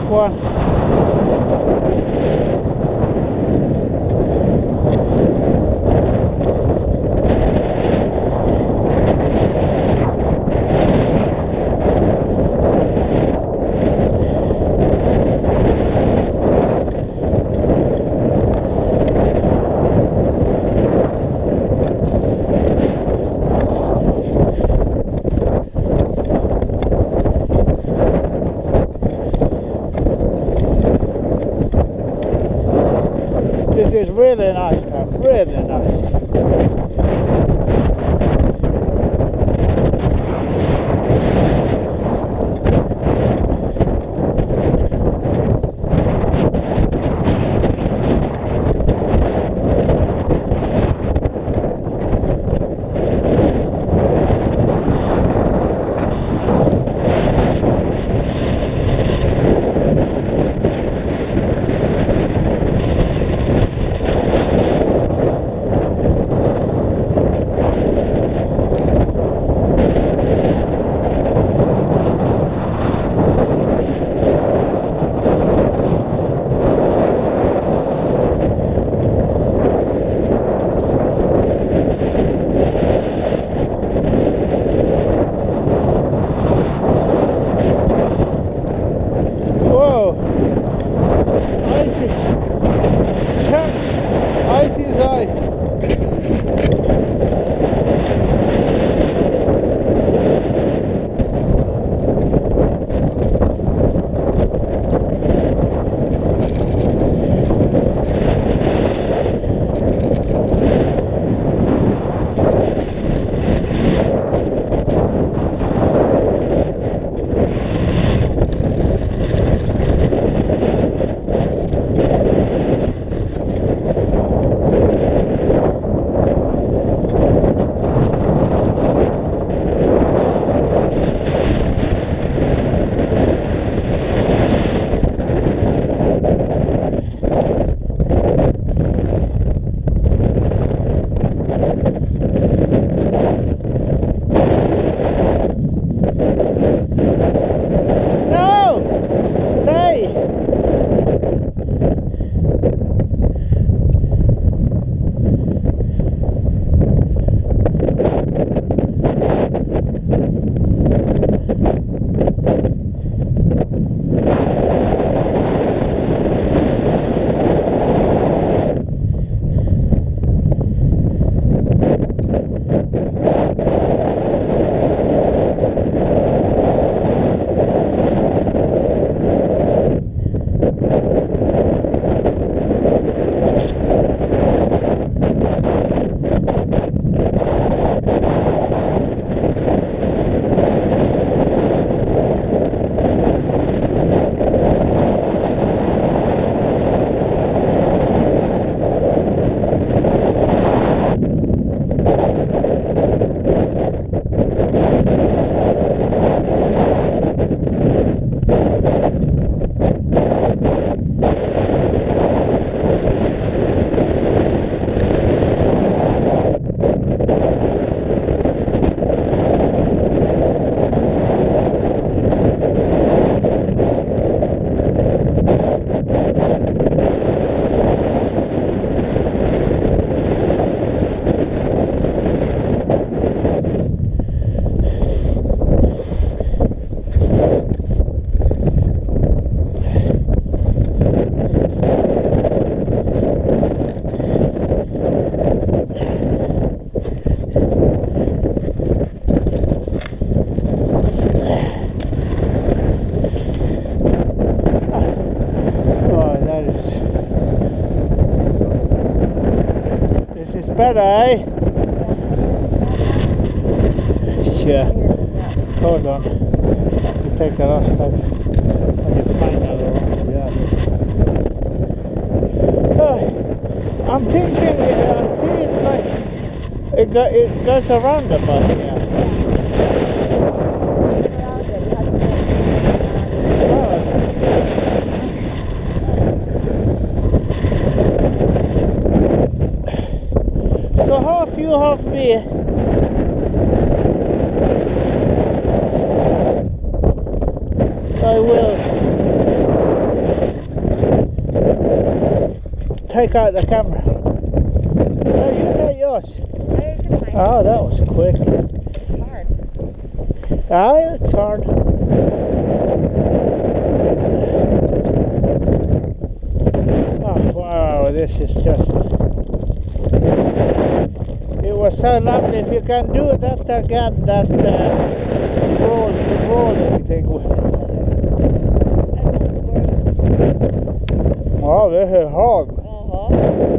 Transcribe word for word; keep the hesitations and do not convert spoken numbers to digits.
tough one. This is really nice, man, really nice. Icy as ice. Better, eh? Yeah. Hold on. You take that off, but I can find another one. Yes. Oh, I'm thinking, uh, I see it like it, go, it goes around about here. So half you, half me. I will. take out the camera. No, you take yours. I can find Oh, that was quick. It's hard. Ah, it's hard. Oh, wow, this is just... It was so lovely. If you can do that again, that uh, roll, rolling thing. Ja, det är hög. Jaha.